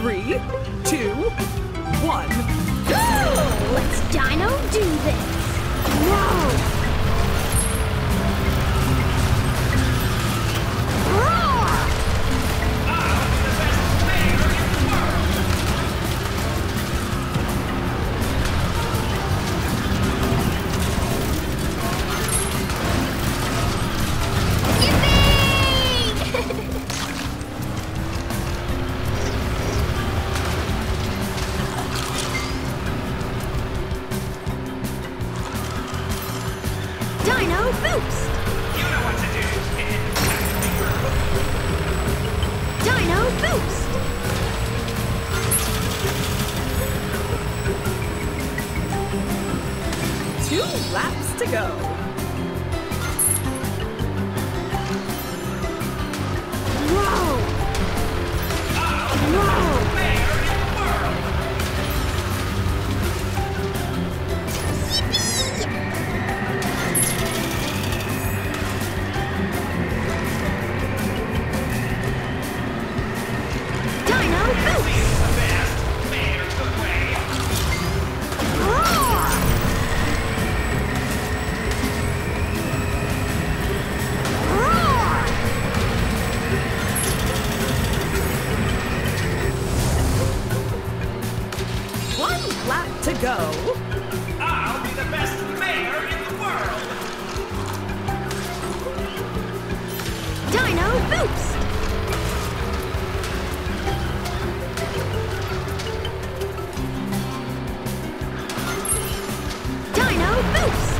3, 2, 1. Go! Let's Dino do this! Whoa! Dino Boost! You know what to do. Dino Boost! 2 laps to go. Whoa! Whoa! Dino Boost! The best. Mayor, good way. Roar! Roar! 1 lap to go. I'll be the best mayor in the world. Dino Boost! Dino Boost!